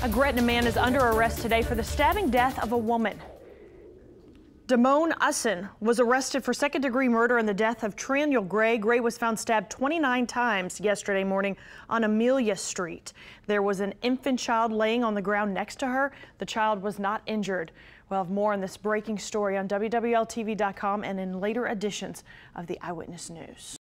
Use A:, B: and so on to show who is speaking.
A: A Gretna man is under arrest today for the stabbing death of a woman. Damone Usson was arrested for second-degree murder in the death of Traniel Gray. Gray was found stabbed 29 times yesterday morning on Amelia Street. There was an infant child laying on the ground next to her. The child was not injured. We'll have more on this breaking story on WWLTV.com and in later editions of the Eyewitness News.